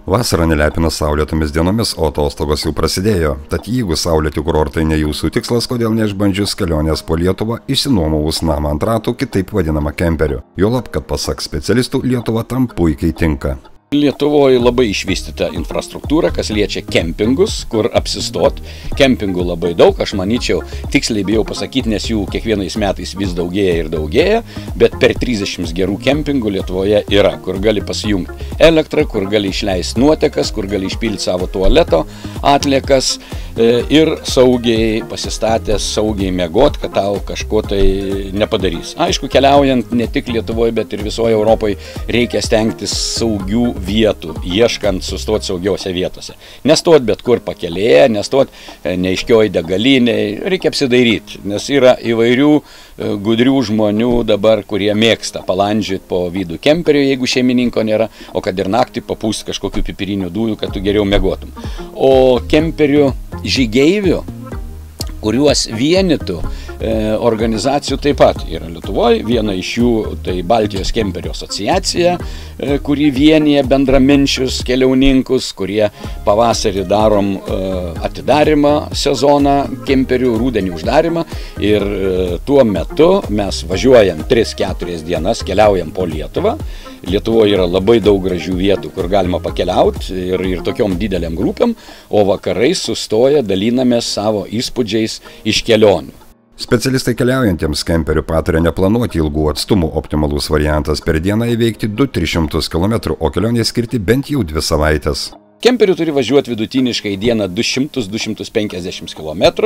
Vasara nelepina saulėtomis dienomis, o atostogos jau prasidėjo. Tad jeigu saulėti kurortai ne jūsų tikslas, kodėl neišbandžius kelionės po Lietuvą, išsinuomavus namą ant ratų, kitaip vadinamą kemperiu. Juolab, kad pasak specialistų, Lietuva tam puikiai tinka. Lietuvoje labai išvystyta infrastruktūra, kas liečia kempingus, kur apsistot. Kempingų labai daug, aš manyčiau, tiksliai bijau pasakyti, nes jų kiekvienais metais vis daugėja ir daugėja, bet per 30 gerų kempingų Lietuvoje yra, kur gali pasijungti elektrą, kur gali išleisti nuotekas, kur gali išpilti savo tualeto atliekas ir saugiai pasistatęs, saugiai miegot, kad tau kažko tai nepadarys. Aišku, keliaujant ne tik Lietuvoje, bet ir visoje Europoje reikia stengtis saugių vietų, ieškant sustoti saugiausiose vietose. Nestot bet kur pakelėje, nestot neiškioj degaliniai, reikia apsidairyti, nes yra įvairių gudrių žmonių dabar, kurie mėgsta palandžiuoti po vidų kemperio, jeigu šeimininko nėra, o kad ir naktį papūsti kažkokių pipirinių dujų, kad tu geriau miegotum. O kemperių žygeivių, kuriuos vienytų organizacijų taip pat yra Lietuvoje. Viena iš jų tai Baltijos kemperių asociacija, kuri vienyje bendraminčius keliauninkus, kurie pavasarį darom atidarimą sezoną kemperių, rudenį uždarimą ir tuo metu mes važiuojam 3-4 dienas, keliaujam po Lietuvą. Lietuvoje yra labai daug gražių vietų, kur galima pakeliauti ir tokiom dideliam grupėm, o vakarais sustoja, dalinamės savo įspūdžiais iš kelionių. Specialistai keliaujantiems kemperiu pataria neplanuoti ilgų atstumų, optimalus variantas per dieną įveikti 200–300 km, o kelionė skirti bent jau 2 savaites. Kemperiu turi važiuoti vidutiniškai dieną 200–250 km,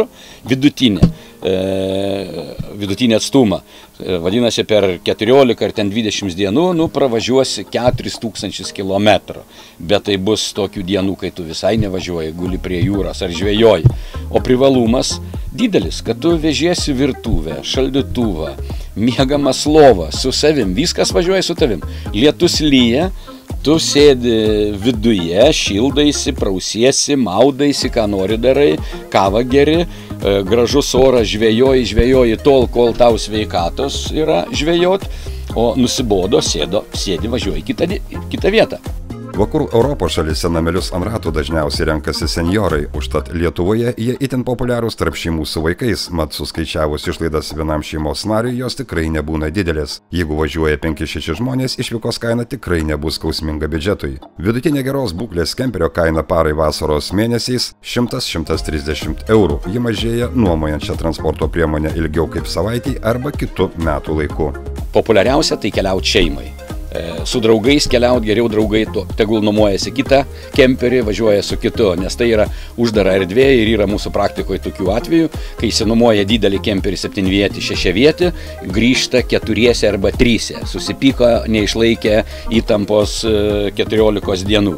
vidutinį atstumą. Vadinasi, per 14 ar 20 dienų pravažiuosi 4000 km. Bet tai bus tokių dienų, kai tu visai nevažiuoji, guli prie jūros ar žvejoji. O privalumas didelis, kad tu vežiesi virtuvę, šaldytuvą, miegamą lovą su savim, viskas važiuoja su tavim. Lietus lyja, tu sėdi viduje, šildaisi, prausiesi, maudaisi, ką nori darai, kavą geri, gražus oras, žvejoji tol, kol tau sveikatos yra žvejot, o nusibodo, sėdi, važiuoji į kitą vietą. Vakarų Europos šalyse namelius ant ratų dažniausiai renkasi senjorai, užtat Lietuvoje jie itin populiarūs tarp šeimų su vaikais, mat suskaičiavus išlaidas vienam šeimos nariui jos tikrai nebūna didelės. Jeigu važiuoja 5–6 žmonės, išvykos kaina tikrai nebus skausminga biudžetui. Vidutinė geros būklės kemperio kaina parai vasaros mėnesiais 100–130 eurų. Ji mažėja nuomojant šią transporto priemonę ilgiau kaip savaitį arba kitu metų laiku. Populiariausia tai keliauti šeimai. Su draugais keliauti, geriau draugai tegul nuomojasi kitą kemperį, važiuoja su kitu, nes tai yra uždara erdvė ir yra mūsų praktikoje tokių atvejų, kai išsinuomoja didelį kemperį 7-vietį, 6-vietį, grįžta 4 arba 3, susipyko, neišlaikė įtampos 14 dienų.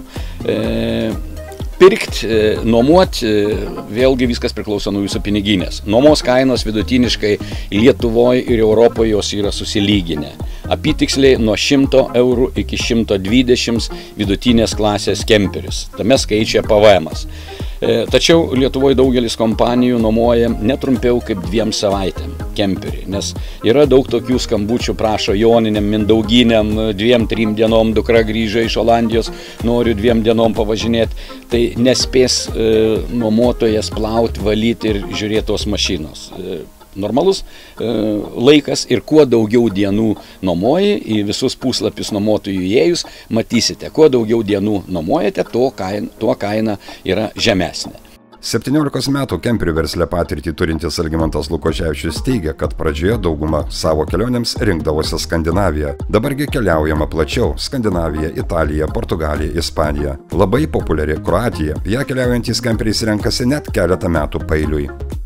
Pirkti, nuomoti, vėlgi viskas priklauso nuo jūsų piniginės. Nuomos kainos vidutiniškai Lietuvoje ir Europoje jos yra susilyginę. Apytiksliai nuo 100 eurų iki 120 vidutinės klasės kemperis. Tame skaičiuje PVM-as. Tačiau Lietuvoje daugelis kompanijų nuomoja netrumpiau kaip 2 savaitėm kemperį, nes yra daug tokių skambučių, prašo joniniam, mindauginiam, 2–3 dienom dukra grįžo iš Olandijos, noriu 2 dienom pavažinėti, tai nespės nuomotojas plauti, valyti ir žiūrėti tos mašinos. Normalus laikas ir kuo daugiau dienų nuomoji, į visus puslapius nuomotojų įėjus, matysite, kuo daugiau dienų nuomojate, tuo kaina yra žemesnė. 17 metų kemperių versle patirtį turintis Algimantas Lukoševičius teigia, kad pradžioje dauguma savo kelionėms rinkdavosi Skandinaviją. Dabargi keliaujama plačiau – Skandinavija, Italija, Portugalija, Ispanija. Labai populiari Kroatija. Ją keliaujantys kemperiais renkasi net keletą metų paeiliui.